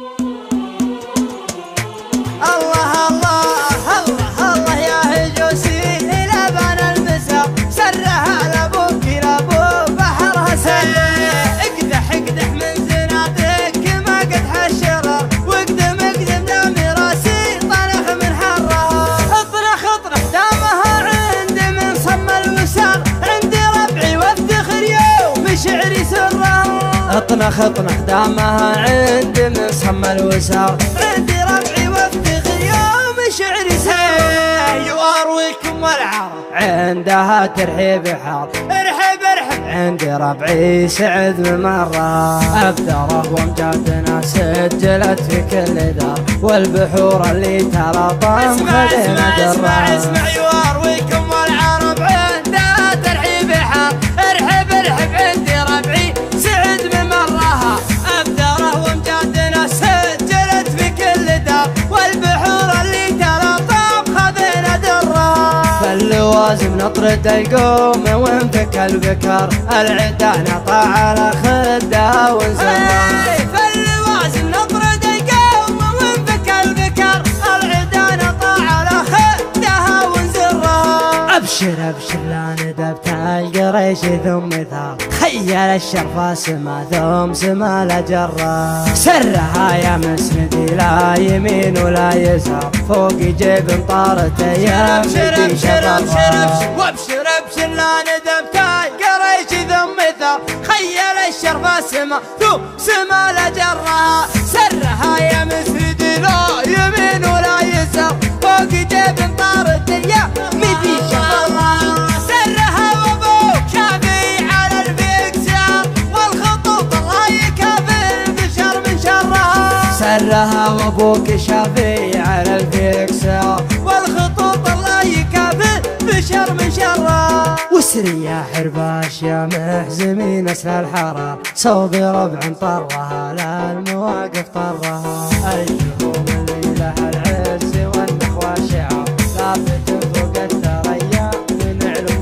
الله الله الله الله يا هجوسي لبن المسا سرها لابوك لابو بحرها سلي اقدح اقدح من زناتك ما قد حشرر واقدم اقدم دام راسي طنخ من حرها اطرخ اطرخ دامها عندي من صم الوسار عندي ربعي وافتخر يوم شعري سرها اطنخ اطنخ دامها عندي من صم الوسار عندي ربعي وافتخر يوم شعري سرها وارويكم والعرب عندها ترحيب حار ارحب ارحب عندي ربعي سعد بمرة أبدره وامجادنا سجلت في كل دار والبحور اللي ترى طام خدنا درة اسمع اسمع يوارويكم والعرب عندها ترحيب حار ارحب ارحب عندي ربعي سعد بمرها أبدره وامجادنا سجلت في كل دار والبحور اللي ترى طام خدنا درة فاللوازم نطرد القوم وانفك البكر العدا نطع على خدها ونزمر فاللوازم نطرد القوم وانفك البكر العدا نطع على خدها ونزرها ابشر ابشر لا ندبت القريش ثم ثار خيل الشرفة سما ثم سما لجرة سرها يا مسندي لا يمين ولا يسار فوق جيب مطارت يا ابشر ابشر ابشر وابشر ابشر لا ندبت القريش ثم ثار خيل الشرفة سما ثم سما لجرة سرها يا مسندي لا يمين ولا يسار فوق جيب مطارت يا مدي شفرها سرها وابوك شافي على الفيكسار والخطوط الله يكافئ البشر من شرها سرها وابوك شافي على الفيكسار والخطوط الله يكافئ بشر من شرها وسري يا حرباش يا محزمين اسل الحرار صوبي ربع طرها لا المواقف طرها الجهوم اللي لها العز والنخوة شعار ثابت فوق الثريا من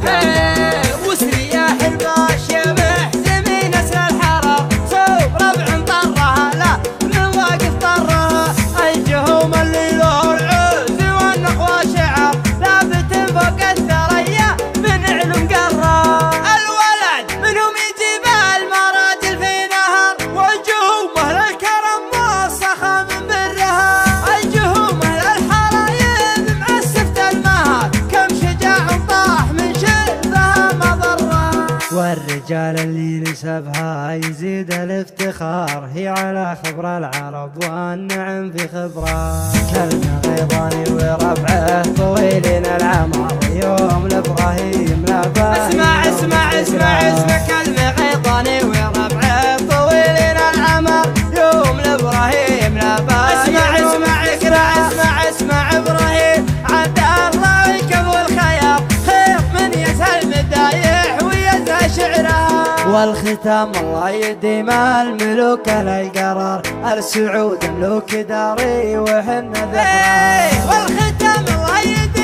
علو وسري يا حرباش يا محزمين اسل الحرار صوب ربع طرها لا المواقف طرها الجهوم اللي له العز والنخوة شعار ثابت فوق الثريا من علم قرة الولد منهم يجيب المراجل في نهر والجهوم اهل الكرم والسخا من برها الجهوم اهل الحرايب معسفة المهر كم شجاع طاح من شرفها مضرة والرجال اللي نسبها يزيد الافتخار هي على خبر العرب والنعم في خبره كلمة غيظاني وربعه طويلين العمر يوم لابراهيم لاباس اسمع اسمع اسمع اسمع كلمة غيظاني وربعه طويلين العمر يوم لابراهيم لاباس اسمع اسمع اسمع اسمع اسمع ابراهيم عد الله يكفو الخيار خيط من يسهل مدايح ويزهى شعرها والختام الله يديم الملوك للقرار السعود ملوك داري وحنا ذكرى والختام الله يديم